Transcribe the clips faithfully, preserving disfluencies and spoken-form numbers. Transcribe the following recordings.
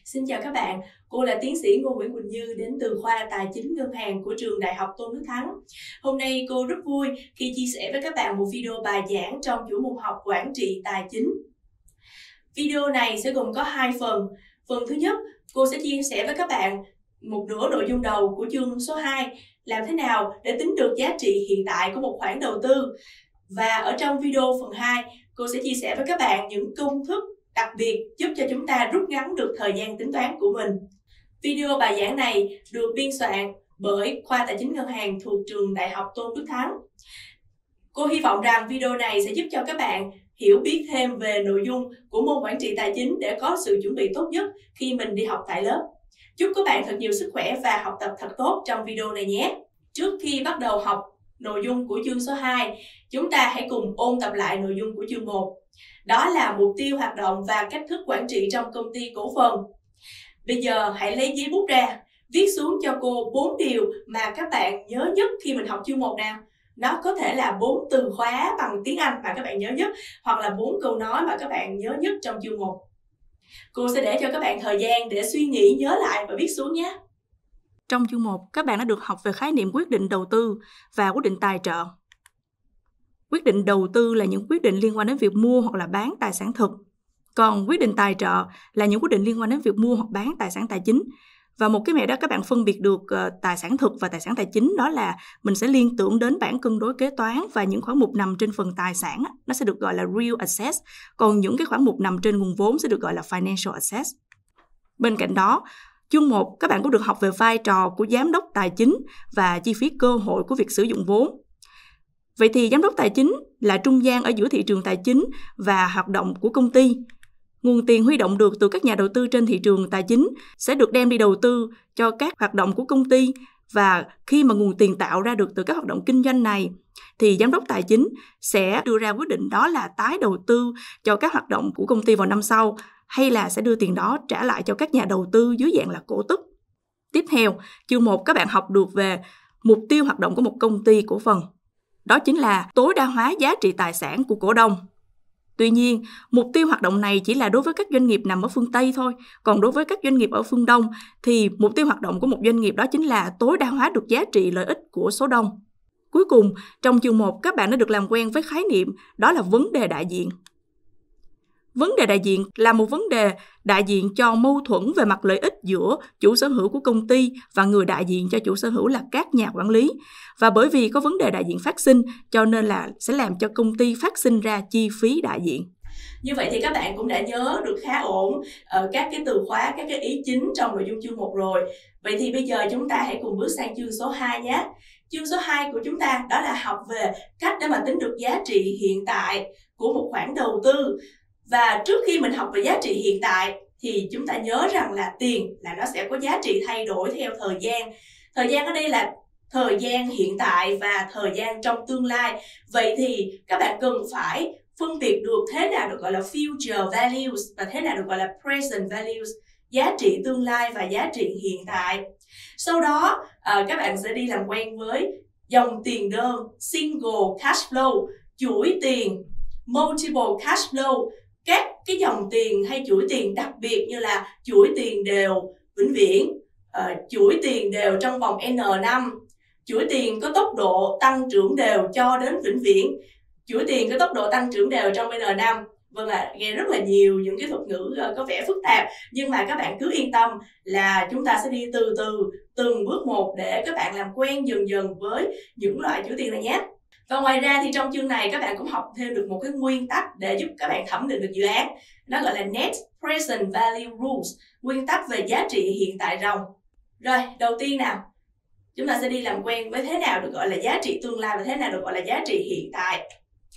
Xin chào các bạn, cô là tiến sĩ Ngô Nguyễn Quỳnh Như đến từ khoa Tài chính Ngân hàng của trường Đại học Tôn Đức Thắng. Hôm nay cô rất vui khi chia sẻ với các bạn một video bài giảng trong chủ môn học quản trị tài chính. Video này sẽ gồm có hai phần. Phần thứ nhất, cô sẽ chia sẻ với các bạn một nửa nội dung đầu của chương số hai, làm thế nào để tính được giá trị hiện tại của một khoản đầu tư. Và ở trong video phần hai, cô sẽ chia sẻ với các bạn những công thức đặc biệt giúp cho chúng ta rút ngắn được thời gian tính toán của mình. Video bài giảng này được biên soạn bởi khoa Tài chính Ngân hàng thuộc trường Đại học Tôn Đức Thắng. Cô hy vọng rằng video này sẽ giúp cho các bạn hiểu biết thêm về nội dung của môn quản trị tài chính để có sự chuẩn bị tốt nhất khi mình đi học tại lớp. Chúc các bạn thật nhiều sức khỏe và học tập thật tốt trong video này nhé. Trước khi bắt đầu học nội dung của chương số hai, chúng ta hãy cùng ôn tập lại nội dung của chương một. Đó là mục tiêu hoạt động và cách thức quản trị trong công ty cổ phần. Bây giờ hãy lấy giấy bút ra, viết xuống cho cô bốn điều mà các bạn nhớ nhất khi mình học chương một nào. Nó có thể là bốn từ khóa bằng tiếng Anh mà các bạn nhớ nhất, hoặc là bốn câu nói mà các bạn nhớ nhất trong chương một. Cô sẽ để cho các bạn thời gian để suy nghĩ, nhớ lại và viết xuống nhé. Trong chương một, các bạn đã được học về khái niệm quyết định đầu tư và quyết định tài trợ. Quyết định đầu tư là những quyết định liên quan đến việc mua hoặc là bán tài sản thực. Còn quyết định tài trợ là những quyết định liên quan đến việc mua hoặc bán tài sản tài chính. Và một cái mẹo đó các bạn phân biệt được uh, tài sản thực và tài sản tài chính, đó là mình sẽ liên tưởng đến bảng cân đối kế toán và những khoản mục nằm trên phần tài sản, nó sẽ được gọi là real assets. Còn những cái khoản mục nằm trên nguồn vốn sẽ được gọi là financial assets. Bên cạnh đó, chương một các bạn cũng được học về vai trò của giám đốc tài chính và chi phí cơ hội của việc sử dụng vốn. Vậy thì giám đốc tài chính là trung gian ở giữa thị trường tài chính và hoạt động của công ty. Nguồn tiền huy động được từ các nhà đầu tư trên thị trường tài chính sẽ được đem đi đầu tư cho các hoạt động của công ty, và khi mà nguồn tiền tạo ra được từ các hoạt động kinh doanh này thì giám đốc tài chính sẽ đưa ra quyết định đó là tái đầu tư cho các hoạt động của công ty vào năm sau, hay là sẽ đưa tiền đó trả lại cho các nhà đầu tư dưới dạng là cổ tức. Tiếp theo, chương một các bạn học được về mục tiêu hoạt động của một công ty cổ phần. Đó chính là tối đa hóa giá trị tài sản của cổ đông. Tuy nhiên, mục tiêu hoạt động này chỉ là đối với các doanh nghiệp nằm ở phương Tây thôi. Còn đối với các doanh nghiệp ở phương Đông thì mục tiêu hoạt động của một doanh nghiệp đó chính là tối đa hóa được giá trị lợi ích của số đông. Cuối cùng, trong chương một các bạn đã được làm quen với khái niệm đó là vấn đề đại diện. Vấn đề đại diện là một vấn đề đại diện cho mâu thuẫn về mặt lợi ích giữa chủ sở hữu của công ty và người đại diện cho chủ sở hữu là các nhà quản lý. Và bởi vì có vấn đề đại diện phát sinh cho nên là sẽ làm cho công ty phát sinh ra chi phí đại diện. Như vậy thì các bạn cũng đã nhớ được khá ổn uh, các cái từ khóa, các cái ý chính trong nội dung chương một rồi. Vậy thì bây giờ chúng ta hãy cùng bước sang chương số hai nhé. Chương số hai của chúng ta đó là học về cách để mà tính được giá trị hiện tại của một khoản đầu tư. Và trước khi mình học về giá trị hiện tại thì chúng ta nhớ rằng là tiền là nó sẽ có giá trị thay đổi theo thời gian. Thời gian ở đây là thời gian hiện tại và thời gian trong tương lai. Vậy thì các bạn cần phải phân biệt được thế nào được gọi là future values và thế nào được gọi là present values, giá trị tương lai và giá trị hiện tại. Sau đó các bạn sẽ đi làm quen với dòng tiền đơn, single cash flow, chuỗi tiền, multiple cash flow, các cái dòng tiền hay chuỗi tiền đặc biệt như là chuỗi tiền đều vĩnh viễn, uh, chuỗi tiền đều trong vòng N năm, chuỗi tiền có tốc độ tăng trưởng đều cho đến vĩnh viễn, chuỗi tiền có tốc độ tăng trưởng đều trong N năm. Vâng ạ, à, nghe rất là nhiều những cái thuật ngữ uh, có vẻ phức tạp, nhưng mà các bạn cứ yên tâm là chúng ta sẽ đi từ từ, từng bước một để các bạn làm quen dần dần với những loại chuỗi tiền này nhé. Và ngoài ra thì trong chương này các bạn cũng học thêm được một cái nguyên tắc để giúp các bạn thẩm định được dự án. Nó gọi là Net Present Value Rules, nguyên tắc về giá trị hiện tại ròng. Rồi, đầu tiên nào, chúng ta sẽ đi làm quen với thế nào được gọi là giá trị tương lai và thế nào được gọi là giá trị hiện tại.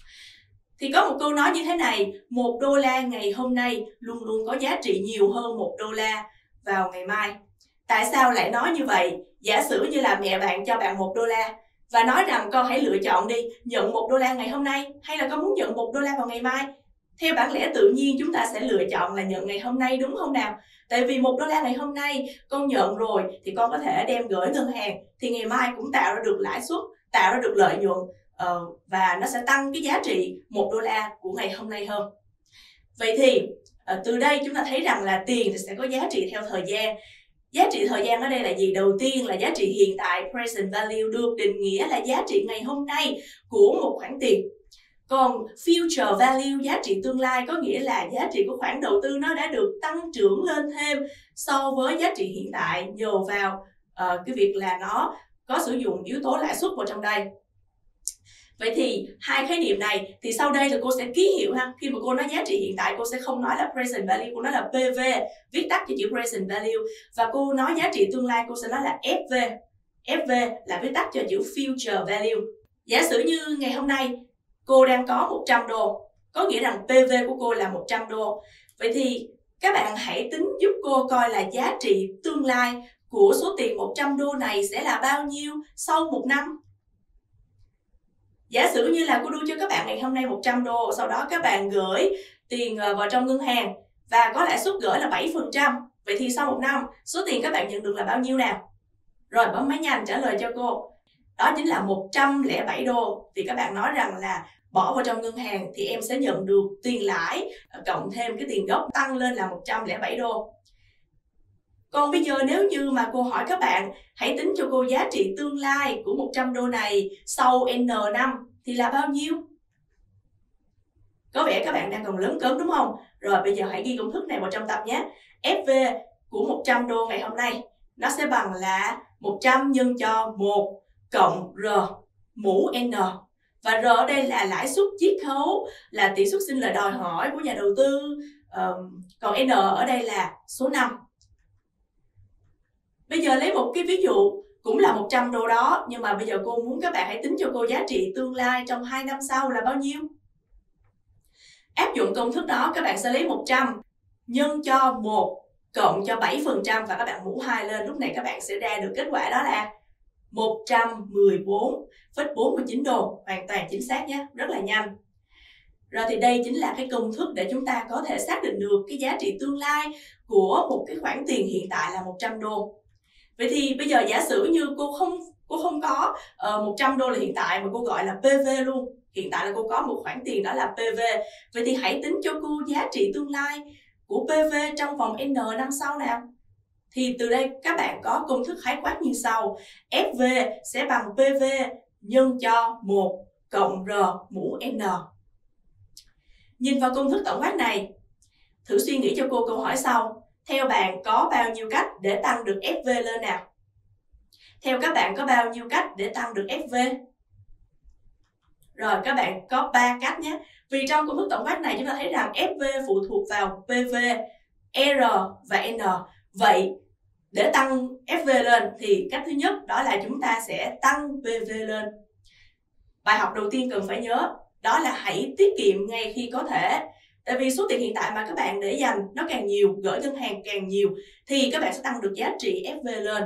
Thì có một câu nói như thế này, một đô la ngày hôm nay luôn luôn có giá trị nhiều hơn một đô la vào ngày mai. Tại sao lại nói như vậy? Giả sử như là mẹ bạn cho bạn một đô la và nói rằng con hãy lựa chọn đi, nhận một đô la ngày hôm nay hay là con muốn nhận một đô la vào ngày mai. Theo bản lẽ tự nhiên chúng ta sẽ lựa chọn là nhận ngày hôm nay, đúng không nào? Tại vì một đô la ngày hôm nay con nhận rồi thì con có thể đem gửi ngân hàng, thì ngày mai cũng tạo ra được lãi suất, tạo ra được lợi nhuận, uh, và nó sẽ tăng cái giá trị một đô la của ngày hôm nay hơn. Vậy thì À, từ đây chúng ta thấy rằng là tiền thì sẽ có giá trị theo thời gian. Giá trị thời gian ở đây là gì? Đầu tiên là giá trị hiện tại, present value, được định nghĩa là giá trị ngày hôm nay của một khoản tiền. Còn future value, giá trị tương lai, có nghĩa là giá trị của khoản đầu tư nó đã được tăng trưởng lên thêm so với giá trị hiện tại nhờ vào uh, cái việc là nó có sử dụng yếu tố lãi suất vào trong đây. Vậy thì hai khái niệm này thì sau đây là cô sẽ ký hiệu ha. Khi mà cô nói giá trị hiện tại, cô sẽ không nói là present value, cô nói là pê vê, viết tắt cho chữ present value. Và cô nói giá trị tương lai, cô sẽ nói là ép vê. ép vê là viết tắt cho chữ future value. Giả sử như ngày hôm nay cô đang có một trăm đô, có nghĩa rằng pê vê của cô là một trăm đô. Vậy thì các bạn hãy tính giúp cô coi là giá trị tương lai của số tiền một trăm đô này sẽ là bao nhiêu sau một năm. Giả sử như là cô đưa cho các bạn ngày hôm nay một trăm đô, sau đó các bạn gửi tiền vào trong ngân hàng và có lãi suất gửi là bảy phần trăm. Vậy thì sau một năm, số tiền các bạn nhận được là bao nhiêu nào? Rồi bấm máy nhanh trả lời cho cô. Đó chính là một trăm lẻ bảy đô. Thì các bạn nói rằng là bỏ vào trong ngân hàng thì em sẽ nhận được tiền lãi cộng thêm cái tiền gốc tăng lên là một trăm lẻ bảy đô. Còn bây giờ nếu như mà cô hỏi các bạn hãy tính cho cô giá trị tương lai của một trăm đô này sau N năm thì là bao nhiêu? Có vẻ các bạn đang còn lớn cớm đúng không? Rồi bây giờ hãy ghi công thức này vào trong tập nhé. ép vê của một trăm đô ngày hôm nay nó sẽ bằng là một trăm nhân cho một cộng R mũ N. Và R ở đây là lãi suất chiết khấu, là tỷ suất sinh lời đòi hỏi của nhà đầu tư. um, Còn N ở đây là số năm. Bây giờ lấy một cái ví dụ cũng là một trăm đô đó, nhưng mà bây giờ cô muốn các bạn hãy tính cho cô giá trị tương lai trong hai năm sau là bao nhiêu. Áp dụng công thức đó, các bạn sẽ lấy một trăm nhân cho một cộng cho bảy phần trăm và các bạn mũ hai lên. Lúc này các bạn sẽ ra được kết quả đó là một trăm mười bốn phẩy bốn mươi chín đô. Hoàn toàn chính xác nhé, rất là nhanh. Rồi thì đây chính là cái công thức để chúng ta có thể xác định được cái giá trị tương lai của một cái khoản tiền hiện tại là một trăm đô. Vậy thì bây giờ giả sử như cô không cô không có uh, một trăm đô là hiện tại mà cô gọi là pê vê luôn. Hiện tại là cô có một khoản tiền đó là pê vê. Vậy thì hãy tính cho cô giá trị tương lai của pê vê trong vòng N năm sau nào. Thì từ đây các bạn có công thức khái quát như sau. ép vê sẽ bằng pê vê nhân cho một cộng R mũ N. Nhìn vào công thức tổng quát này, thử suy nghĩ cho cô câu hỏi sau. Theo bạn có bao nhiêu cách để tăng được ép vê lên nào? Theo các bạn có bao nhiêu cách để tăng được ép vê? Rồi các bạn có ba cách nhé. Vì trong công thức tổng quát này chúng ta thấy rằng ép vê phụ thuộc vào pê vê, R và N. Vậy để tăng ép vê lên thì cách thứ nhất đó là chúng ta sẽ tăng pê vê lên. Bài học đầu tiên cần phải nhớ đó là hãy tiết kiệm ngay khi có thể. Tại vì số tiền hiện tại mà các bạn để dành nó càng nhiều, gửi ngân hàng càng nhiều thì các bạn sẽ tăng được giá trị ép vê lên.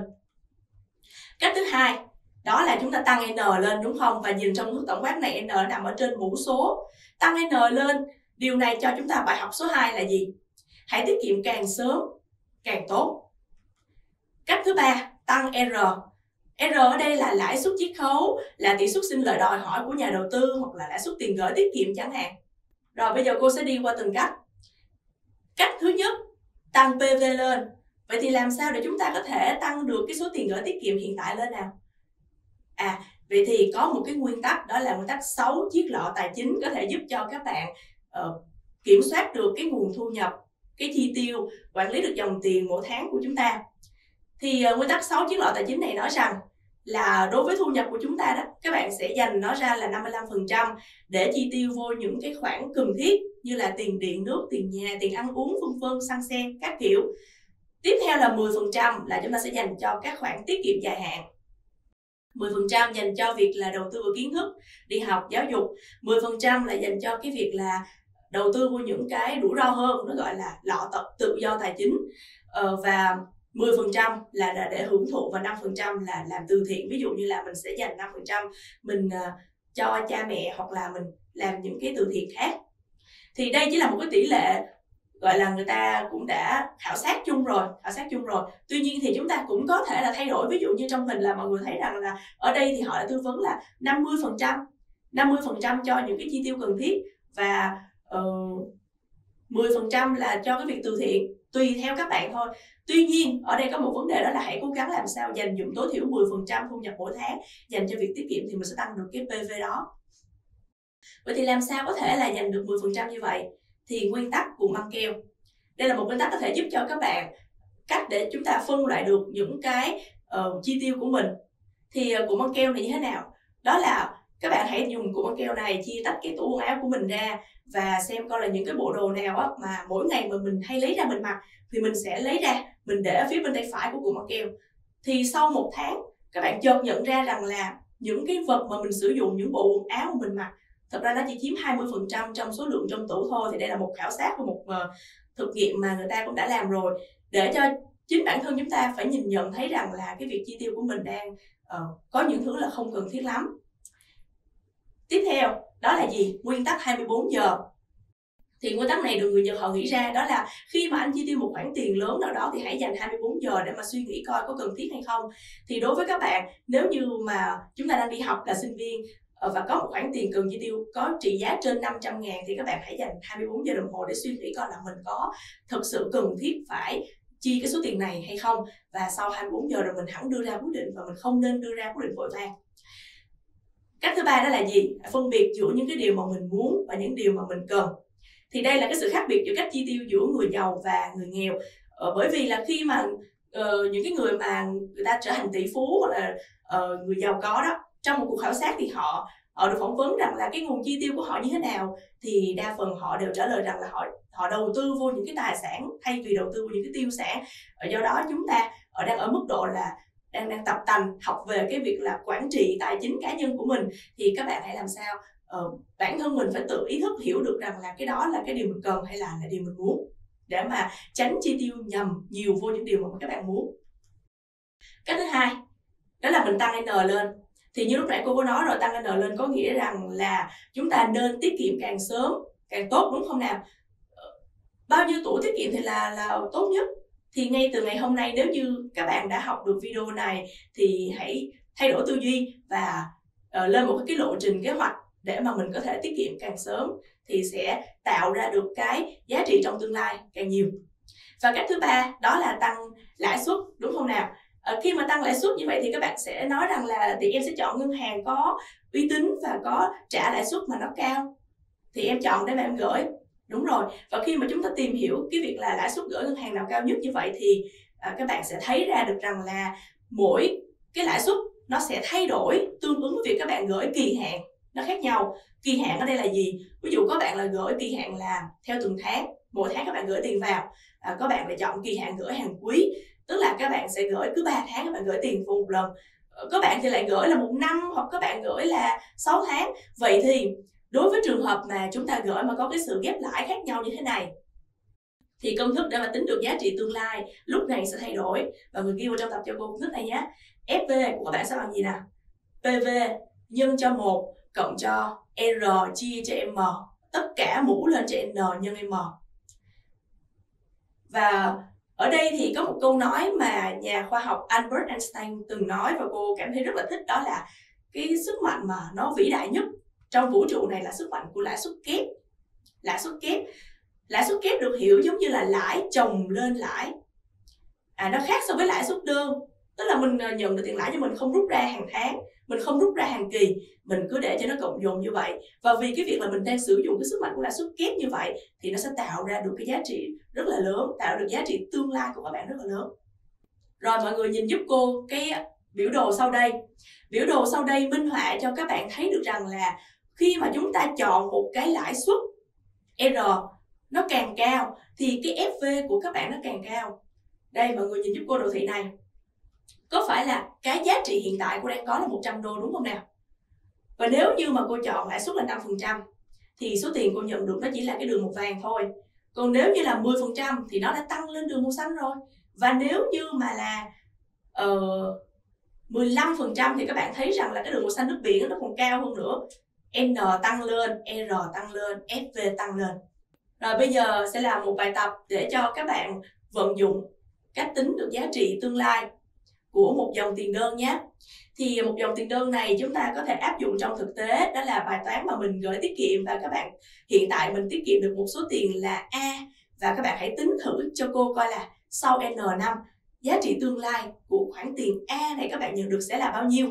Cách thứ hai đó là chúng ta tăng N lên đúng không? Và nhìn trong mức tổng quát này N nằm ở trên mũ số. Tăng N lên, điều này cho chúng ta bài học số hai là gì? Hãy tiết kiệm càng sớm càng tốt. Cách thứ ba, tăng R. R ở đây là lãi suất chiết khấu, là tỷ suất sinh lời đòi hỏi của nhà đầu tư hoặc là lãi suất tiền gửi tiết kiệm chẳng hạn. Rồi bây giờ cô sẽ đi qua từng cách. Cách thứ nhất, tăng pê vê lên. Vậy thì làm sao để chúng ta có thể tăng được cái số tiền gửi tiết kiệm hiện tại lên nào? À, vậy thì có một cái nguyên tắc đó là nguyên tắc sáu chiếc lọ tài chính có thể giúp cho các bạn uh, kiểm soát được cái nguồn thu nhập, cái chi tiêu, quản lý được dòng tiền mỗi tháng của chúng ta. Thì uh, nguyên tắc sáu chiếc lọ tài chính này nói rằng là đối với thu nhập của chúng ta đó, các bạn sẽ dành nó ra là năm mươi lăm phần trăm để chi tiêu vô những cái khoản cần thiết như là tiền điện nước, tiền nhà, tiền ăn uống, vân vân, xăng xe, các kiểu. Tiếp theo là mười phần trăm là chúng ta sẽ dành cho các khoản tiết kiệm dài hạn. mười phần trăm dành cho việc là đầu tư vào kiến thức, đi học, giáo dục. mười phần trăm là dành cho cái việc là đầu tư vào những cái rủi ro hơn, nó gọi là lọ tự do tài chính. Ờ, và mười phần trăm là để hưởng thụ và năm phần trăm là làm từ thiện. Ví dụ như là mình sẽ dành năm phần trăm mình uh, cho cha mẹ hoặc là mình làm những cái từ thiện khác. Thì đây chỉ là một cái tỷ lệ gọi là người ta cũng đã khảo sát chung rồi, khảo sát chung rồi. Tuy nhiên thì chúng ta cũng có thể là thay đổi. Ví dụ như trong hình là mọi người thấy rằng là ở đây thì họ đã tư vấn là năm mươi phần trăm, năm mươi phần trăm cho những cái chi tiêu cần thiết và uh, mười phần trăm là cho cái việc từ thiện, tùy theo các bạn thôi. Tuy nhiên ở đây có một vấn đề, đó là hãy cố gắng làm sao dành dụm tối thiểu mười phần trăm thu nhập mỗi tháng dành cho việc tiết kiệm, thì mình sẽ tăng được cái pê vê đó. Vậy thì làm sao có thể là dành được mười phần trăm như vậy? Thì nguyên tắc của măng keo. Đây là một nguyên tắc có thể giúp cho các bạn cách để chúng ta phân loại được những cái uh, chi tiêu của mình. Thì uh, của măng keo này như thế nào? Đó là các bạn hãy dùng của măng keo này chia tách cái tủ quần áo của mình ra và xem coi là những cái bộ đồ nào á, mà mỗi ngày mà mình hay lấy ra mình mặc thì mình sẽ lấy ra, mình để ở phía bên tay phải của của măng keo. Thì sau một tháng các bạn chợt nhận ra rằng là những cái vật mà mình sử dụng, những bộ quần áo mà mình mặc, thật ra nó chỉ chiếm hai mươi phần trăm trong số lượng trong tủ thôi. Thì đây là một khảo sát và một uh, thực nghiệm mà người ta cũng đã làm rồi, để cho chính bản thân chúng ta phải nhìn nhận thấy rằng là cái việc chi tiêu của mình đang uh, có những thứ là không cần thiết lắm. Tiếp theo đó là gì? Nguyên tắc hai mươi bốn giờ. Thì nguyên tắc này được người Nhật họ nghĩ ra, đó là khi mà anh chi tiêu một khoản tiền lớn nào đó thì hãy dành hai mươi bốn giờ để mà suy nghĩ coi có cần thiết hay không. Thì đối với các bạn, nếu như mà chúng ta đang đi học là sinh viên và có một khoản tiền cần chi tiêu có trị giá trên năm trăm ngàn, thì các bạn hãy dành hai mươi bốn giờ đồng hồ để suy nghĩ coi là mình có thực sự cần thiết phải chi cái số tiền này hay không. Và sau hai mươi bốn giờ rồi mình hẳn đưa ra quyết định, và mình không nên đưa ra quyết định vội vàng. Cách thứ ba đó là gì? Phân biệt giữa những cái điều mà mình muốn và những điều mà mình cần. Thì đây là cái sự khác biệt giữa cách chi tiêu giữa người giàu và người nghèo. Ờ, bởi vì là khi mà uh, những cái người mà người ta trở thành tỷ phú hoặc là uh, người giàu có đó, trong một cuộc khảo sát thì họ họ được phỏng vấn rằng là cái nguồn chi tiêu của họ như thế nào, thì đa phần họ đều trả lời rằng là họ họ đầu tư vô những cái tài sản thay vì đầu tư vô những cái tiêu sản. Do đó chúng ta ở đang ở mức độ là đang đang tập tành học về cái việc là quản trị tài chính cá nhân của mình. Thì các bạn hãy làm sao uh, bản thân mình phải tự ý thức hiểu được rằng là cái đó là cái điều mình cần hay là là điều mình muốn, để mà tránh chi tiêu nhầm nhiều vô những điều mà các bạn muốn. Cách thứ hai đó là mình tăng N lên. Thì như lúc nãy cô có nói rồi, tăng N lên có nghĩa rằng là chúng ta nên tiết kiệm càng sớm càng tốt, đúng không nào? Bao nhiêu tuổi tiết kiệm thì là là tốt nhất. Thì ngay từ ngày hôm nay, nếu như các bạn đã học được video này thì hãy thay đổi tư duy và uh, lên một cái lộ trình kế hoạch để mà mình có thể tiết kiệm càng sớm, thì sẽ tạo ra được cái giá trị trong tương lai càng nhiều. Và cách thứ ba đó là tăng lãi suất, đúng không nào? Uh, khi mà tăng lãi suất như vậy thì các bạn sẽ nói rằng là thì em sẽ chọn ngân hàng có uy tín và có trả lãi suất mà nó cao, thì em chọn để mà em gửi. Đúng rồi, và khi mà chúng ta tìm hiểu cái việc là lãi suất gửi ngân hàng nào cao nhất như vậy thì à, các bạn sẽ thấy ra được rằng là mỗi cái lãi suất nó sẽ thay đổi tương ứng với việc các bạn gửi kỳ hạn nó khác nhau. Kỳ hạn ở đây là gì? Ví dụ có bạn là gửi kỳ hạn là theo từng tháng, mỗi tháng các bạn gửi tiền vào. À, có bạn lại chọn kỳ hạn gửi hàng quý, tức là các bạn sẽ gửi cứ ba tháng các bạn gửi tiền vô một lần. Có bạn thì lại gửi là một năm, hoặc các bạn gửi là sáu tháng. Vậy thì đối với trường hợp mà chúng ta gửi mà có cái sự ghép lãi khác nhau như thế này, thì công thức để mà tính được giá trị tương lai lúc này sẽ thay đổi. Và người ghi vào trong tập cho cô công thức này nhé. ép vê của các bạn sẽ bằng gì nào? pê vê nhân cho một cộng cho R chia cho M, tất cả mũ lên cho N nhân M. Và ở đây thì có một câu nói mà nhà khoa học Albert Einstein từng nói và cô cảm thấy rất là thích, đó là cái sức mạnh mà nó vĩ đại nhất trong vũ trụ này là sức mạnh của lãi suất kép. Lãi suất kép lãi suất kép được hiểu giống như là lãi chồng lên lãi. À, nó khác so với lãi suất đơn, tức là mình nhận được tiền lãi nhưng mình không rút ra hàng tháng, mình không rút ra hàng kỳ, mình cứ để cho nó cộng dồn như vậy. Và vì cái việc là mình đang sử dụng cái sức mạnh của lãi suất kép như vậy thì nó sẽ tạo ra được cái giá trị rất là lớn, tạo được giá trị tương lai của các bạn rất là lớn. Rồi mọi người nhìn giúp cô cái biểu đồ sau đây. Biểu đồ sau đây minh họa cho các bạn thấy được rằng là khi mà chúng ta chọn một cái lãi suất R nó càng cao thì cái ép vê của các bạn nó càng cao. Đây mọi người nhìn giúp cô đồ thị này. Có phải là cái giá trị hiện tại cô đang có là một trăm đô, đúng không nào? Và nếu như mà cô chọn lãi suất là năm phần trăm thì số tiền cô nhận được nó chỉ là cái đường màu vàng thôi. Còn nếu như là mười phần trăm thì nó đã tăng lên đường màu xanh rồi. Và nếu như mà là uh, mười lăm phần trăm thì các bạn thấy rằng là cái đường màu xanh nước biển nó còn cao hơn nữa. N tăng lên, R tăng lên, ép vê tăng lên. Rồi bây giờ sẽ làm một bài tập để cho các bạn vận dụng cách tính được giá trị tương lai của một dòng tiền đơn nhé. Thì một dòng tiền đơn này chúng ta có thể áp dụng trong thực tế, đó là bài toán mà mình gửi tiết kiệm và các bạn hiện tại mình tiết kiệm được một số tiền là A, và các bạn hãy tính thử cho cô coi là sau N năm giá trị tương lai của khoản tiền A này các bạn nhận được sẽ là bao nhiêu.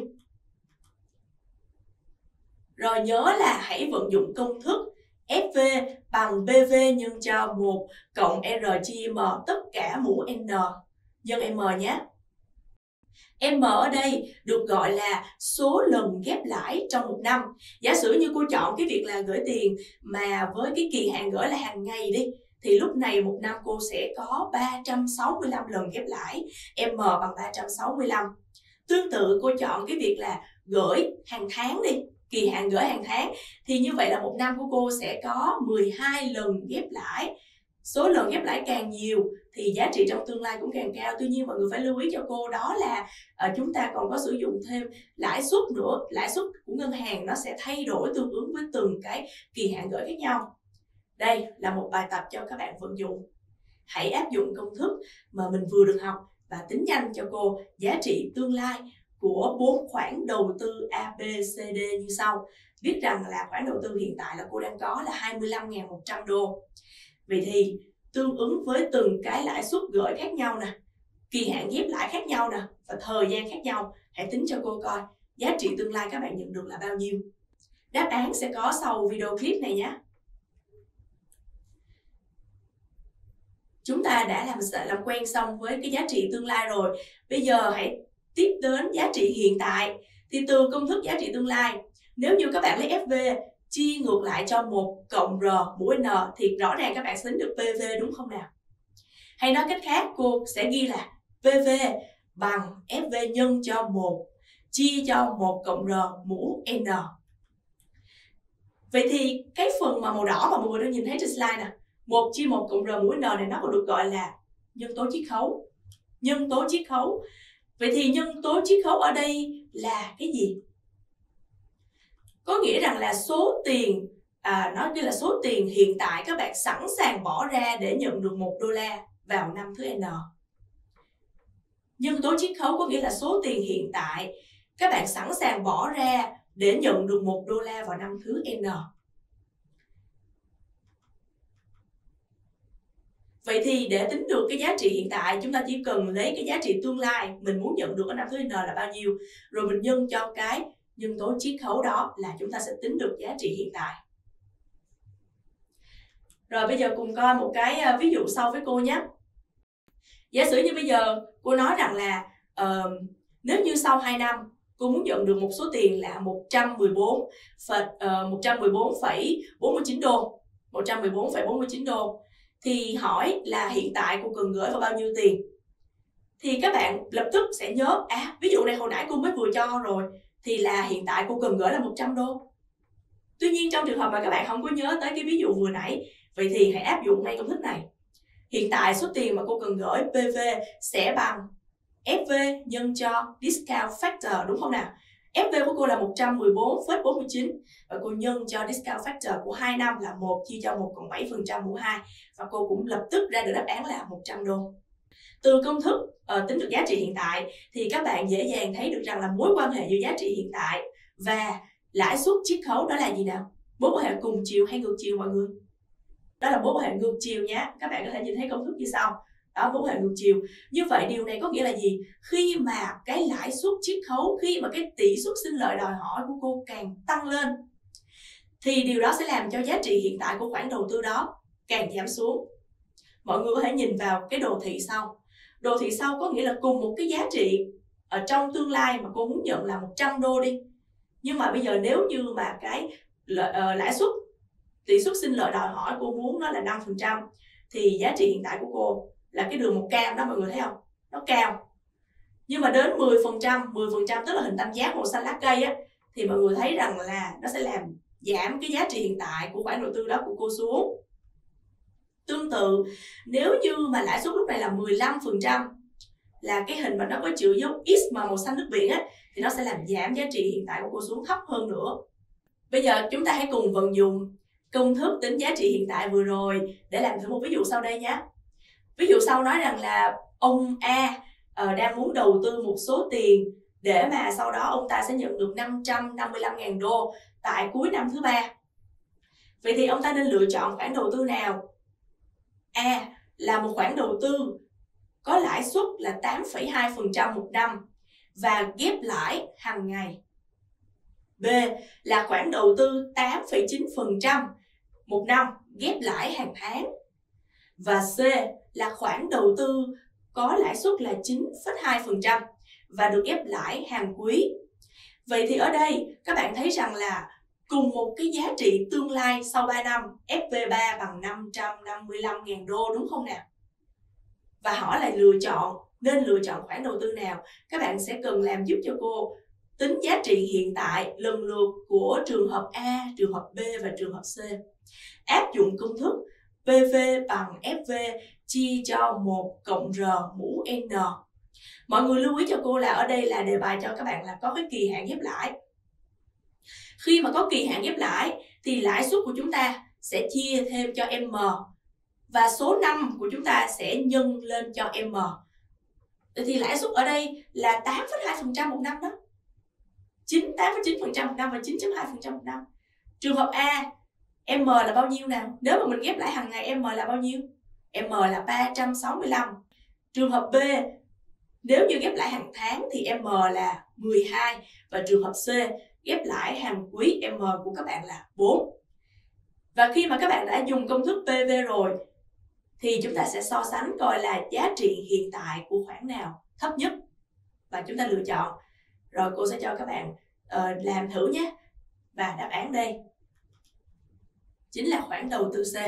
Rồi nhớ là hãy vận dụng công thức F V bằng B V nhân cho một cộng R chia M tất cả mũ N nhân M nhé. M ở đây được gọi là số lần ghép lãi trong một năm. Giả sử như cô chọn cái việc là gửi tiền mà với cái kỳ hạn gửi là hàng ngày đi, thì lúc này một năm cô sẽ có ba trăm sáu mươi lăm lần ghép lãi, M bằng ba trăm sáu mươi lăm. Tương tự cô chọn cái việc là gửi hàng tháng đi, kỳ hạn gửi hàng tháng, thì như vậy là một năm của cô sẽ có mười hai lần ghép lãi. Số lần ghép lãi càng nhiều thì giá trị trong tương lai cũng càng cao. Tuy nhiên mọi người phải lưu ý cho cô đó là uh, chúng ta còn có sử dụng thêm lãi suất nữa. Lãi suất của ngân hàng nó sẽ thay đổi tương ứng với từng cái kỳ hạn gửi khác nhau. Đây là một bài tập cho các bạn vận dụng. Hãy áp dụng công thức mà mình vừa được học và tính nhanh cho cô giá trị tương lai của bốn khoản đầu tư A, B, C, D như sau. Viết rằng là khoản đầu tư hiện tại là cô đang có là hai mươi lăm nghìn một trăm đô. Vậy thì tương ứng với từng cái lãi suất gửi khác nhau nè, kỳ hạn ghép lãi khác nhau nè và thời gian khác nhau, hãy tính cho cô coi giá trị tương lai các bạn nhận được là bao nhiêu. Đáp án sẽ có sau video clip này nhé. Chúng ta đã làm làm quen xong với cái giá trị tương lai rồi. Bây giờ hãy tiếp đến giá trị hiện tại. Thì từ công thức giá trị tương lai, nếu như các bạn lấy F V chia ngược lại cho một cộng R mũ N thì rõ ràng các bạn sẽ tính được P V đúng không nào? Hay nói cách khác, cô sẽ ghi là P V bằng F V nhân cho một chia cho một cộng R mũ N. Vậy thì cái phần mà màu đỏ mà mọi người đang nhìn thấy trên slide nè, một chia một cộng R mũ N này nó còn được gọi là nhân tố chiết khấu. Nhân tố chiết khấu. Vậy thì nhân tố chiết khấu ở đây là cái gì? Có nghĩa rằng là số tiền, à, nó như là số tiền hiện tại các bạn sẵn sàng bỏ ra để nhận được một đô la vào năm thứ N. Nhân tố chiết khấu có nghĩa là số tiền hiện tại các bạn sẵn sàng bỏ ra để nhận được một đô la vào năm thứ N. Vậy thì để tính được cái giá trị hiện tại, chúng ta chỉ cần lấy cái giá trị tương lai mình muốn nhận được ở năm thứ N là bao nhiêu, rồi mình nhân cho cái nhân tố chiết khấu đó là chúng ta sẽ tính được giá trị hiện tại. Rồi bây giờ cùng coi một cái ví dụ sau với cô nhé. Giả sử như bây giờ cô nói rằng là uh, nếu như sau hai năm cô muốn nhận được một số tiền là một trăm mười bốn phẩy bốn mươi chín đô, một trăm mười bốn phẩy bốn mươi chín đô, thì hỏi là hiện tại cô cần gửi vào bao nhiêu tiền. Thì các bạn lập tức sẽ nhớ, à ví dụ này hồi nãy cô mới vừa cho rồi, thì là hiện tại cô cần gửi là một trăm đô. Tuy nhiên trong trường hợp mà các bạn không có nhớ tới cái ví dụ vừa nãy, vậy thì hãy áp dụng ngay công thức này. Hiện tại số tiền mà cô cần gửi P V sẽ bằng F V nhân cho discount factor, đúng không nào? F V của cô là một trăm mười bốn phẩy bốn mươi chín và cô nhân cho discount factor của hai năm là một chia cho một cộng bảy phần trăm mũ hai, và cô cũng lập tức ra được đáp án là một trăm đô. Từ công thức uh, tính được giá trị hiện tại thì các bạn dễ dàng thấy được rằng là mối quan hệ giữa giá trị hiện tại và lãi suất chiết khấu đó là gì nào? Mối quan hệ cùng chiều hay ngược chiều mọi người? Đó là mối quan hệ ngược chiều nhé. Các bạn có thể nhìn thấy công thức như sau. Đó, mối quan hệ ngược chiều. Như vậy điều này có nghĩa là gì? Khi mà cái lãi suất chiết khấu, khi mà cái tỷ suất sinh lợi đòi hỏi của cô càng tăng lên, thì điều đó sẽ làm cho giá trị hiện tại của khoản đầu tư đó càng giảm xuống. Mọi người có thể nhìn vào cái đồ thị sau. Đồ thị sau có nghĩa là cùng một cái giá trị ở trong tương lai mà cô muốn nhận là một trăm đô đi. Nhưng mà bây giờ nếu như mà cái lãi suất, tỷ suất sinh lợi đòi hỏi cô muốn nó là năm phần trăm, thì giá trị hiện tại của cô là cái đường màu cam đó, mọi người thấy không? Nó cao. Nhưng mà đến mười phần trăm, mười phần trăm tức là hình tam giác màu xanh lá cây á, thì mọi người thấy rằng là nó sẽ làm giảm cái giá trị hiện tại của khoản đầu tư đó của cô xuống. Tương tự, nếu như mà lãi suất lúc này là mười lăm phần trăm, là cái hình mà nó có chữ dấu X mà màu xanh nước biển á, thì nó sẽ làm giảm giá trị hiện tại của cô xuống thấp hơn nữa. Bây giờ chúng ta hãy cùng vận dụng công thức tính giá trị hiện tại vừa rồi để làm thử một ví dụ sau đây nhé. Ví dụ sau nói rằng là ông A uh, đang muốn đầu tư một số tiền để mà sau đó ông ta sẽ nhận được năm trăm năm mươi lăm nghìn đô tại cuối năm thứ ba. Vậy thì ông ta nên lựa chọn khoản đầu tư nào? A. Là một khoản đầu tư có lãi suất là tám phẩy hai phần trăm một năm và ghép lãi hàng ngày. B. Là khoản đầu tư tám phẩy chín phần trăm một năm, ghép lãi hàng tháng. Và C. Là khoản đầu tư có lãi suất là chín phẩy hai phần trăm và được ghép lãi hàng quý. Vậy thì ở đây các bạn thấy rằng là cùng một cái giá trị tương lai sau ba năm, ép vê ba bằng năm trăm năm mươi lăm nghìn đô, đúng không nào? Và hỏi là lựa chọn, nên lựa chọn khoản đầu tư nào? Các bạn sẽ cần làm giúp cho cô tính giá trị hiện tại lần lượt của trường hợp A, trường hợp B và trường hợp C. Áp dụng công thức pê vê bằng ép vê chia cho một cộng R mũ N. Mọi người lưu ý cho cô là ở đây là đề bài cho các bạn là có cái kỳ hạn ghép lãi. Khi mà có kỳ hạn ghép lãi thì lãi suất của chúng ta sẽ chia thêm cho M và số năm của chúng ta sẽ nhân lên cho M. Thì lãi suất ở đây là tám phẩy hai phần trăm một năm đó. tám phẩy chín phần trăm một năm và chín phẩy hai phần trăm một năm. Trường hợp A, M là bao nhiêu nào? Nếu mà mình ghép lãi hàng ngày, M là bao nhiêu? M là ba trăm sáu mươi lăm. Trường hợp B, nếu như ghép lãi hàng tháng thì M là mười hai. Và trường hợp C, ghép lãi hàng quý, M của các bạn là bốn. Và khi mà các bạn đã dùng công thức pê vê rồi thì chúng ta sẽ so sánh coi là giá trị hiện tại của khoản nào thấp nhất và chúng ta lựa chọn. Rồi cô sẽ cho các bạn uh, làm thử nhé. Và đáp án đây chính là khoản đầu tư C.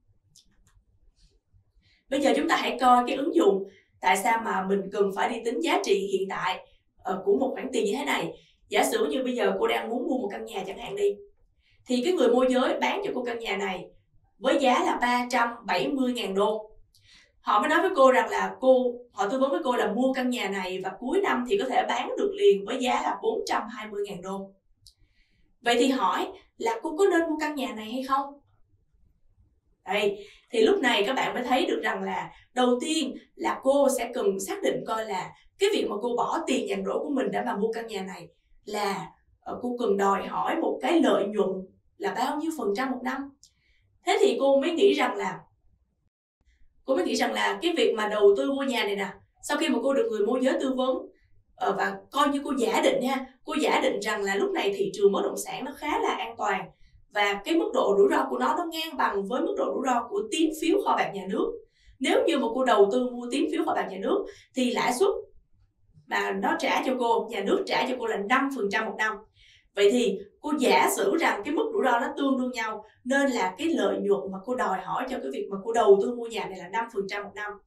Bây giờ chúng ta hãy coi cái ứng dụng tại sao mà mình cần phải đi tính giá trị hiện tại uh, của một khoản tiền như thế này. Giả sử như bây giờ cô đang muốn mua một căn nhà chẳng hạn đi, thì cái người môi giới bán cho cô căn nhà này với giá là ba trăm bảy mươi nghìn đô. Họ mới nói với cô rằng là cô, họ tư vấn với cô là mua căn nhà này và cuối năm thì có thể bán được liền với giá là bốn trăm hai mươi nghìn đô. Vậy thì hỏi là cô có nên mua căn nhà này hay không? Đây, thì lúc này các bạn mới thấy được rằng là đầu tiên là cô sẽ cần xác định coi là cái việc mà cô bỏ tiền nhàn rỗi của mình để mà mua căn nhà này là cô cần đòi hỏi một cái lợi nhuận là bao nhiêu phần trăm một năm. Thế thì cô mới nghĩ rằng là cô mới nghĩ rằng là cái việc mà đầu tư mua nhà này nè, sau khi mà cô được người môi giới tư vấn và coi như cô giả định nha, cô giả định rằng là lúc này thị trường bất động sản nó khá là an toàn và cái mức độ rủi ro của nó nó ngang bằng với mức độ rủi ro của tín phiếu kho bạc nhà nước. Nếu như mà cô đầu tư mua tín phiếu kho bạc nhà nước thì lãi suất mà nó trả cho cô, nhà nước trả cho cô là năm phần trăm một năm. Vậy thì cô giả sử rằng cái mức rủi ro nó tương đương nhau, nên là cái lợi nhuận mà cô đòi hỏi cho cái việc mà cô đầu tư mua nhà này là năm phần trăm một năm.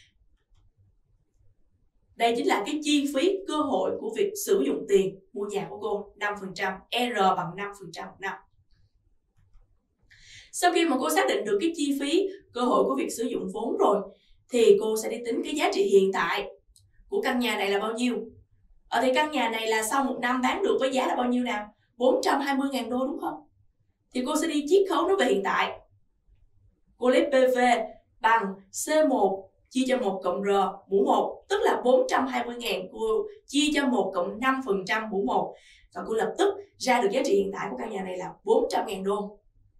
Đây chính là cái chi phí cơ hội của việc sử dụng tiền mua nhà của cô, năm phần trăm, R bằng năm phần trăm một năm. Sau khi mà cô xác định được cái chi phí cơ hội của việc sử dụng vốn rồi thì cô sẽ đi tính cái giá trị hiện tại của căn nhà này là bao nhiêu. Ở thì căn nhà này là sau một năm bán được với giá là bao nhiêu nào? bốn trăm hai mươi nghìn đô đúng không? Thì cô sẽ đi chiết khấu nó về hiện tại. Cô lấy pê vê bằng C một chia cho một cộng R mũ một, tức là bốn trăm hai mươi nghìn cô chia cho một cộng năm phần trăm mũ một. Và cô lập tức ra được giá trị hiện tại của căn nhà này là bốn trăm nghìn đô.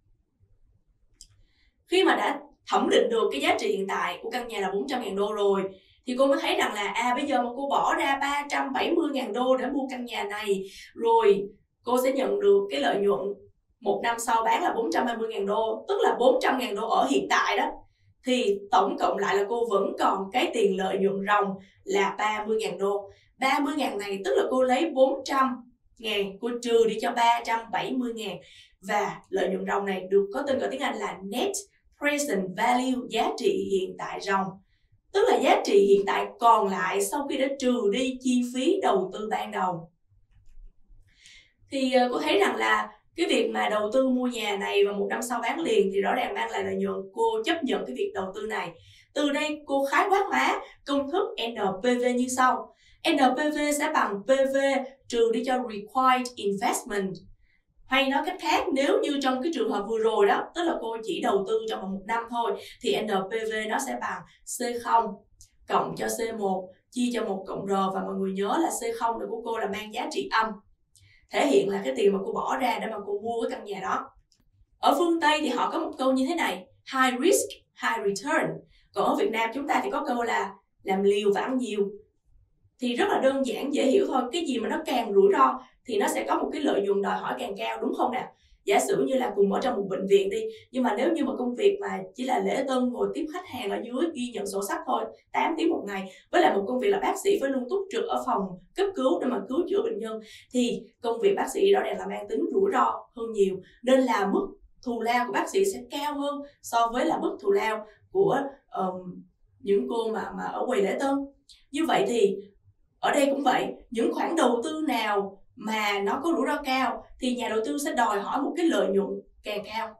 Khi mà đã thẩm định được cái giá trị hiện tại của căn nhà là bốn trăm nghìn đô rồi thì cô mới thấy rằng là à bây giờ mà cô bỏ ra ba trăm bảy mươi nghìn đô để mua căn nhà này rồi cô sẽ nhận được cái lợi nhuận một năm sau bán là bốn trăm hai mươi nghìn đô, tức là bốn trăm nghìn đô ở hiện tại đó. Thì tổng cộng lại là cô vẫn còn cái tiền lợi nhuận ròng là ba mươi nghìn đô. ba mươi nghìn này tức là cô lấy bốn trăm nghìn, cô trừ đi cho ba trăm bảy mươi nghìn. Và lợi nhuận ròng này được có tên gọi tiếng Anh là Net Present Value, giá trị hiện tại ròng. Tức là giá trị hiện tại còn lại sau khi đã trừ đi chi phí đầu tư ban đầu. Thì cô thấy rằng là cái việc mà đầu tư mua nhà này và một năm sau bán liền thì rõ ràng mang lại lợi nhuận, cô chấp nhận cái việc đầu tư này. Từ đây cô khái quát hóa công thức en pê vê như sau. en pê vê sẽ bằng pê vê trừ đi cho Required Investment. Hay nói cách khác, nếu như trong cái trường hợp vừa rồi đó, tức là cô chỉ đầu tư trong một năm thôi, thì en pê vê nó sẽ bằng C không cộng cho C một chia cho một cộng R, và mọi người nhớ là C không là của cô là mang giá trị âm, thể hiện là cái tiền mà cô bỏ ra để mà cô mua cái căn nhà đó. Ở phương Tây thì họ có một câu như thế này: high risk, high return. Còn ở Việt Nam chúng ta thì có câu là làm liều và ăn nhiều. Thì rất là đơn giản, dễ hiểu thôi. Cái gì mà nó càng rủi ro thì nó sẽ có một cái lợi nhuận đòi hỏi càng cao, đúng không nào? Giả sử như là cùng ở trong một bệnh viện đi, nhưng mà nếu như mà công việc mà chỉ là lễ tân ngồi tiếp khách hàng ở dưới ghi nhận sổ sách thôi, tám tiếng một ngày, với lại một công việc là bác sĩ phải luôn túc trực ở phòng cấp cứu để mà cứu chữa bệnh nhân, thì công việc bác sĩ rõ ràng là mang tính rủi ro hơn nhiều, nên là mức thù lao của bác sĩ sẽ cao hơn so với là mức thù lao của um, những cô mà, mà ở quầy lễ tân. Như vậy thì ở đây cũng vậy, những khoản đầu tư nào mà nó có rủi ro cao thì nhà đầu tư sẽ đòi hỏi một cái lợi nhuận càng cao.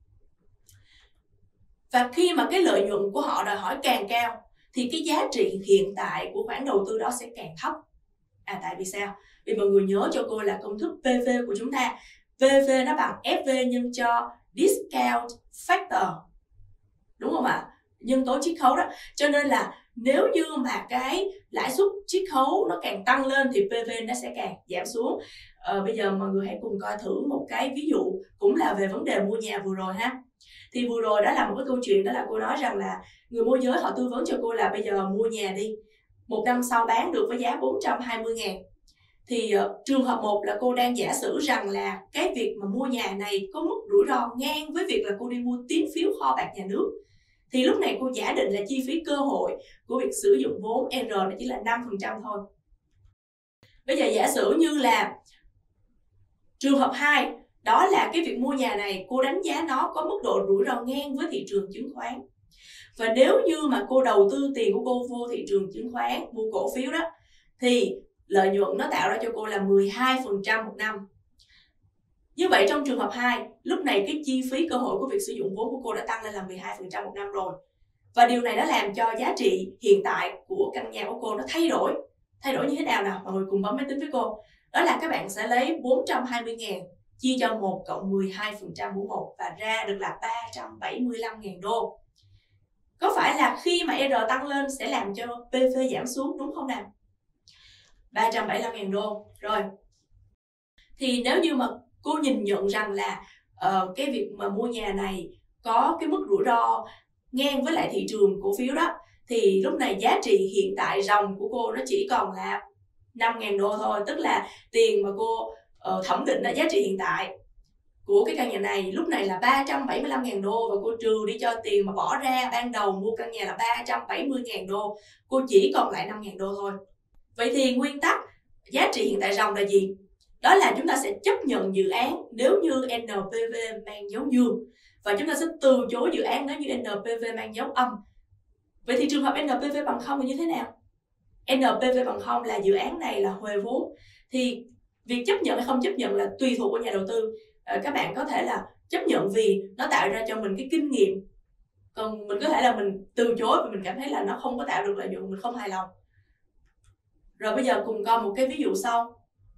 Và khi mà cái lợi nhuận của họ đòi hỏi càng cao thì cái giá trị hiện tại của khoản đầu tư đó sẽ càng thấp. À tại vì sao? Vì mọi người nhớ cho cô là công thức pê vê của chúng ta. pê vê nó bằng ép vê nhân cho discount factor. Đúng không ạ? Nhân tố chiết khấu đó. Cho nên là nếu như mà cái lãi suất chiết khấu nó càng tăng lên thì pê vê nó sẽ càng giảm xuống. Ờ, bây giờ mọi người hãy cùng coi thử một cái ví dụ cũng là về vấn đề mua nhà vừa rồi ha. Thì vừa rồi đó là một cái câu chuyện, đó là cô nói rằng là người môi giới họ tư vấn cho cô là bây giờ mua nhà đi, một năm sau bán được với giá bốn trăm hai mươi ngàn. Thì uh, trường hợp một là cô đang giả sử rằng là cái việc mà mua nhà này có mức rủi ro ngang với việc là cô đi mua tín phiếu kho bạc nhà nước. Thì lúc này cô giả định là chi phí cơ hội của việc sử dụng vốn R nó chỉ là năm phần trăm thôi. Bây giờ giả sử như là trường hợp hai, đó là cái việc mua nhà này cô đánh giá nó có mức độ rủi ro ngang với thị trường chứng khoán. Và nếu như mà cô đầu tư tiền của cô vô thị trường chứng khoán, mua cổ phiếu đó, thì lợi nhuận nó tạo ra cho cô là mười hai phần trăm một năm. Như vậy trong trường hợp hai, lúc này cái chi phí cơ hội của việc sử dụng vốn của cô đã tăng lên là mười hai phần trăm một năm rồi. Và điều này nó làm cho giá trị hiện tại của căn nhà của cô nó thay đổi. Thay đổi như thế nào nào? Mọi người cùng bấm máy tính với cô. Đó là các bạn sẽ lấy bốn trăm hai mươi ngàn chia cho một cộng mười hai phần trăm của một và ra được là ba trăm bảy mươi lăm ngàn đô. Có phải là khi mà R tăng lên sẽ làm cho pê vê giảm xuống đúng không nào? ba trăm bảy mươi lăm ngàn đô. Rồi. Thì nếu như mà cô nhìn nhận rằng là uh, cái việc mà mua nhà này có cái mức rủi ro ngang với lại thị trường cổ phiếu đó, thì lúc này giá trị hiện tại ròng của cô nó chỉ còn là năm ngàn đô thôi. Tức là tiền mà cô uh, thẩm định là giá trị hiện tại của cái căn nhà này lúc này là ba trăm bảy mươi lăm ngàn đô, và cô trừ đi cho tiền mà bỏ ra ban đầu mua căn nhà là ba trăm bảy mươi ngàn đô, cô chỉ còn lại năm ngàn đô thôi. Vậy thì nguyên tắc giá trị hiện tại ròng là gì? Đó là chúng ta sẽ chấp nhận dự án nếu như en pê vê mang dấu dương, và chúng ta sẽ từ chối dự án nếu như en pê vê mang dấu âm. Vậy thì trường hợp en pê vê bằng không thì như thế nào? en pê vê bằng không là dự án này là huề vốn. Thì việc chấp nhận hay không chấp nhận là tùy thuộc vào nhà đầu tư. Các bạn có thể là chấp nhận vì nó tạo ra cho mình cái kinh nghiệm, còn mình có thể là mình từ chối vì mình cảm thấy là nó không có tạo được lợi nhuận, mình không hài lòng. Rồi bây giờ cùng coi một cái ví dụ sau.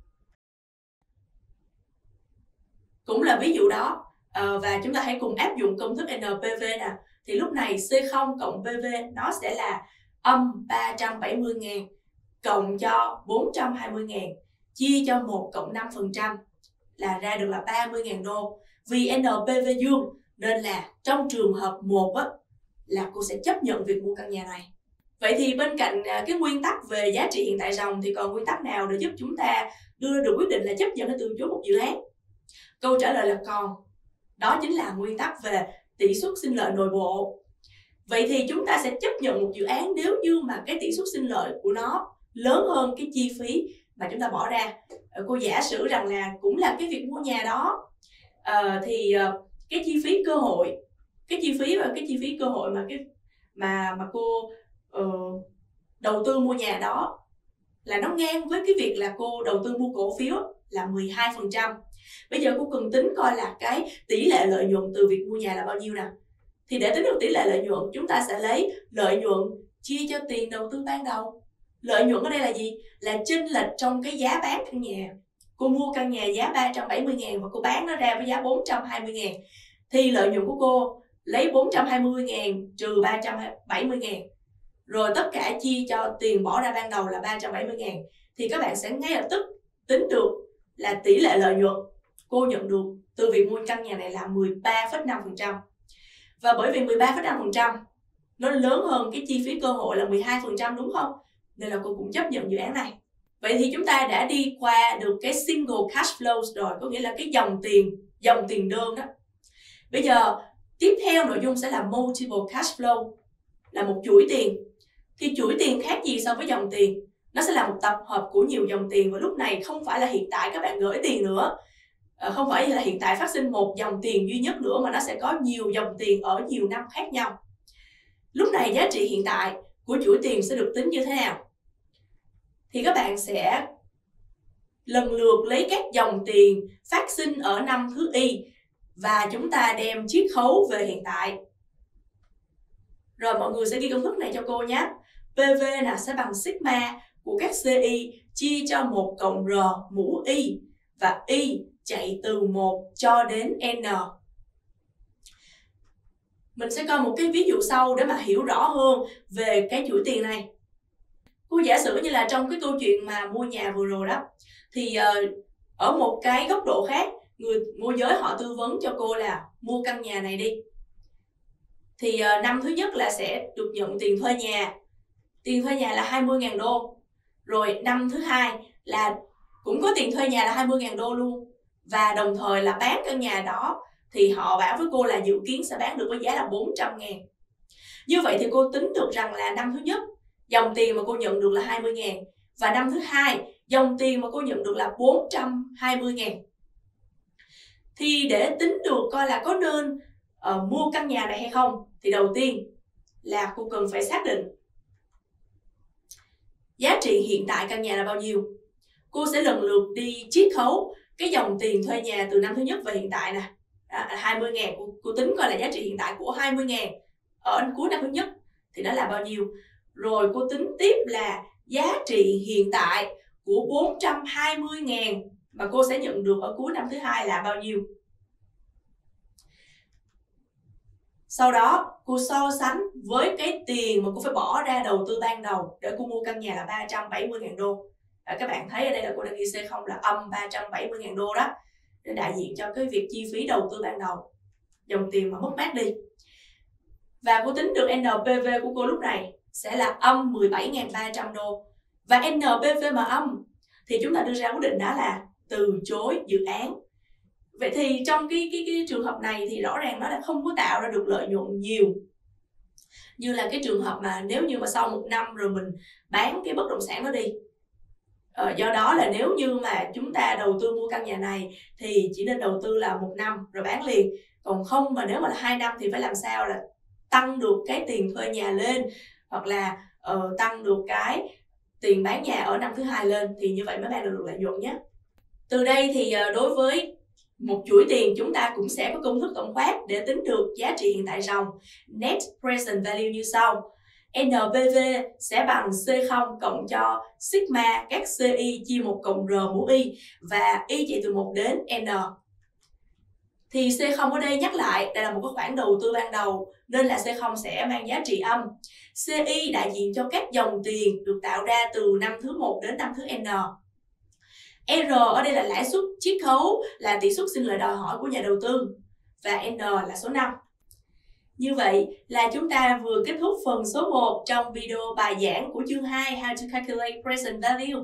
Cũng là ví dụ đó, à, và chúng ta hãy cùng áp dụng công thức en pê vê nè. Thì lúc này C không cộng pê vê nó sẽ là âm ba trăm bảy mươi ngàn cộng cho bốn trăm hai mươi ngàn chia cho một cộng năm phần trăm là ra được là ba mươi ngàn đô. Vì en pê vê dương nên là trong trường hợp một á, là cô sẽ chấp nhận việc mua căn nhà này. Vậy thì bên cạnh cái nguyên tắc về giá trị hiện tại ròng thì còn nguyên tắc nào để giúp chúng ta đưa ra được quyết định là chấp nhận hay từ chối một dự án? Câu trả lời là còn. Đó chính là nguyên tắc về tỷ suất sinh lợi nội bộ. Vậy thì chúng ta sẽ chấp nhận một dự án nếu như mà cái tỷ suất sinh lợi của nó lớn hơn cái chi phí mà chúng ta bỏ ra. Cô giả sử rằng là cũng là cái việc mua nhà đó, à, thì cái chi phí cơ hội, cái chi phí và cái chi phí cơ hội mà cái mà mà cô uh, đầu tư mua nhà đó là nó ngang với cái việc là cô đầu tư mua cổ phiếu là mười hai phần trăm. Bây giờ cô cần tính coi là cái tỷ lệ lợi nhuận từ việc mua nhà là bao nhiêu nè. Thì để tính được tỷ lệ lợi nhuận, chúng ta sẽ lấy lợi nhuận chia cho tiền đầu tư ban đầu. Lợi nhuận ở đây là gì? Là chênh lệch trong cái giá bán căn nhà. Cô mua căn nhà giá ba trăm bảy mươi ngàn và cô bán nó ra với giá bốn trăm hai mươi ngàn. Thì lợi nhuận của cô lấy bốn trăm hai mươi ngàn trừ ba trăm bảy mươi ngàn rồi tất cả chia cho tiền bỏ ra ban đầu là ba trăm bảy mươi ngàn, thì các bạn sẽ ngay lập tức tính được là tỷ lệ lợi nhuận cô nhận được từ việc mua căn nhà này là mười ba phẩy năm phần trăm. Và bởi vì mười ba phẩy năm phần trăm nó lớn hơn cái chi phí cơ hội là mười hai phần trăm, đúng không? Nên là cô cũng chấp nhận dự án này. Vậy thì chúng ta đã đi qua được cái single cash flows rồi, có nghĩa là cái dòng tiền, dòng tiền đơn đó. Bây giờ tiếp theo nội dung sẽ là multiple cash flow, là một chuỗi tiền. Thì chuỗi tiền khác gì so với dòng tiền? Nó sẽ là một tập hợp của nhiều dòng tiền, và lúc này không phải là hiện tại các bạn gửi tiền nữa, không phải là hiện tại phát sinh một dòng tiền duy nhất nữa, mà nó sẽ có nhiều dòng tiền ở nhiều năm khác nhau. Lúc này giá trị hiện tại của chuỗi tiền sẽ được tính như thế nào? Thì các bạn sẽ lần lượt lấy các dòng tiền phát sinh ở năm thứ y và chúng ta đem chiết khấu về hiện tại. Rồi mọi người sẽ ghi công thức này cho cô nhé. pê vê là sẽ bằng sigma của các xê i chia cho một cộng R mũ y, và y chạy từ một cho đến n. Mình sẽ coi một cái ví dụ sau để mà hiểu rõ hơn về cái chuỗi tiền này. Cô giả sử như là trong cái câu chuyện mà mua nhà vừa rồi đó, thì uh, ở một cái góc độ khác, người môi giới họ tư vấn cho cô là mua căn nhà này đi. Thì uh, năm thứ nhất là sẽ được nhận tiền thuê nhà. Tiền thuê nhà là hai mươi nghìn đô. Rồi năm thứ hai là cũng có tiền thuê nhà là hai mươi nghìn đô luôn. Và đồng thời là bán căn nhà đó thì họ bảo với cô là dự kiến sẽ bán được với giá là bốn trăm ngàn. Như vậy thì cô tính được rằng là năm thứ nhất dòng tiền mà cô nhận được là hai mươi ngàn, và năm thứ hai dòng tiền mà cô nhận được là bốn trăm hai mươi ngàn. Thì để tính được coi là có nên uh, mua căn nhà này hay không, thì đầu tiên là cô cần phải xác định giá trị hiện tại căn nhà là bao nhiêu. Cô sẽ lần lượt đi chiết khấu cái dòng tiền thuê nhà từ năm thứ nhất về hiện tại nè. À, hai mươi ngàn, cô, cô tính coi là giá trị hiện tại của hai mươi ngàn ở cuối năm thứ nhất thì nó là bao nhiêu. Rồi cô tính tiếp là giá trị hiện tại của bốn trăm hai mươi ngàn mà cô sẽ nhận được ở cuối năm thứ hai là bao nhiêu. Sau đó cô so sánh với cái tiền mà cô phải bỏ ra đầu tư ban đầu để cô mua căn nhà là ba trăm bảy mươi ngàn đô. À, các bạn thấy ở đây là cô đã ghi xê không là âm ba trăm bảy mươi ngàn đô đó, để đại diện cho cái việc chi phí đầu tư ban đầu, dòng tiền mà mất mát đi. Và cô tính được en pê vê của cô lúc này sẽ là âm mười bảy nghìn ba trăm đô. Và en pê vê mà âm thì chúng ta đưa ra quyết định đó là từ chối dự án. Vậy thì trong cái, cái, cái trường hợp này thì rõ ràng nó là không có tạo ra được lợi nhuận nhiều. Như là cái trường hợp mà nếu như mà sau một năm rồi mình bán cái bất động sản đó đi. Ờ, do đó là nếu như mà chúng ta đầu tư mua căn nhà này thì chỉ nên đầu tư là một năm rồi bán liền. Còn không mà nếu mà là hai năm thì phải làm sao là tăng được cái tiền thuê nhà lên, hoặc là uh, tăng được cái tiền bán nhà ở năm thứ hai lên, thì như vậy mới mang được lợi nhuận nhé. Từ đây thì uh, đối với một chuỗi tiền chúng ta cũng sẽ có công thức tổng quát để tính được giá trị hiện tại ròng Net Present Value như sau. en pê vê sẽ bằng xê không cộng cho sigma các xê i chia một cộng R mũ y, và y chạy từ một đến n. Thì xê không ở đây nhắc lại, đây là một cái khoản đầu tư ban đầu nên là xê không sẽ mang giá trị âm. xê i đại diện cho các dòng tiền được tạo ra từ năm thứ một đến năm thứ n. R ở đây là lãi suất chiết khấu, là tỷ suất sinh lợi đòi hỏi của nhà đầu tư, và N là số năm. Như vậy là chúng ta vừa kết thúc phần số một trong video bài giảng của chương hai How to Calculate Present Value.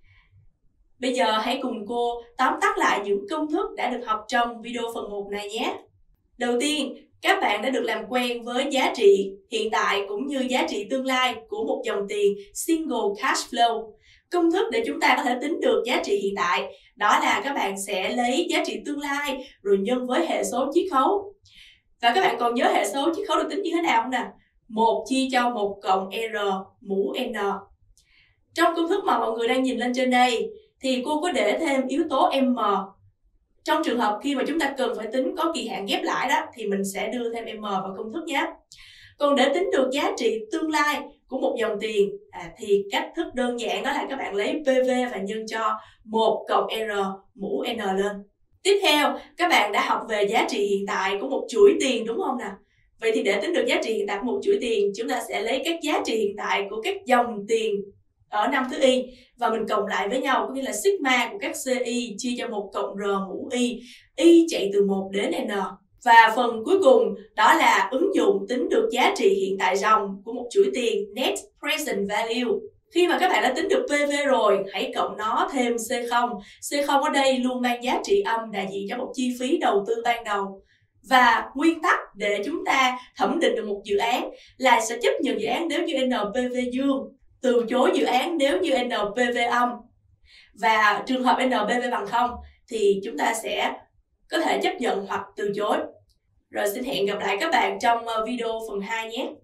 Bây giờ hãy cùng cô tóm tắt lại những công thức đã được học trong video phần một này nhé. Đầu tiên, các bạn đã được làm quen với giá trị hiện tại cũng như giá trị tương lai của một dòng tiền Single Cash Flow. Công thức để chúng ta có thể tính được giá trị hiện tại đó là các bạn sẽ lấy giá trị tương lai rồi nhân với hệ số chiết khấu. Và các bạn còn nhớ hệ số chiết khấu được tính như thế nào không nào? một chia cho một cộng R mũ N. Trong công thức mà mọi người đang nhìn lên trên đây thì cô có để thêm yếu tố M. Trong trường hợp khi mà chúng ta cần phải tính có kỳ hạn ghép lãi đó thì mình sẽ đưa thêm M vào công thức nhé. Còn để tính được giá trị tương lai của một dòng tiền à, thì cách thức đơn giản đó là các bạn lấy pê vê và nhân cho một cộng R mũ N lên. Tiếp theo, các bạn đã học về giá trị hiện tại của một chuỗi tiền đúng không nào? Vậy thì để tính được giá trị hiện tại của một chuỗi tiền, chúng ta sẽ lấy các giá trị hiện tại của các dòng tiền ở năm thứ y và mình cộng lại với nhau, có nghĩa là sigma của các xê i chia cho một cộng r mũ y, y chạy từ một đến n. Và phần cuối cùng đó là ứng dụng tính được giá trị hiện tại ròng của một chuỗi tiền Net Present Value. Khi mà các bạn đã tính được pê vê rồi, hãy cộng nó thêm xê không. xê không ở đây luôn mang giá trị âm đại diện cho một chi phí đầu tư ban đầu. Và nguyên tắc để chúng ta thẩm định được một dự án là sẽ chấp nhận dự án nếu như en pê vê dương, từ chối dự án nếu như en pê vê âm. Và trường hợp en pê vê bằng không thì chúng ta sẽ có thể chấp nhận hoặc từ chối. Rồi xin hẹn gặp lại các bạn trong video phần hai nhé.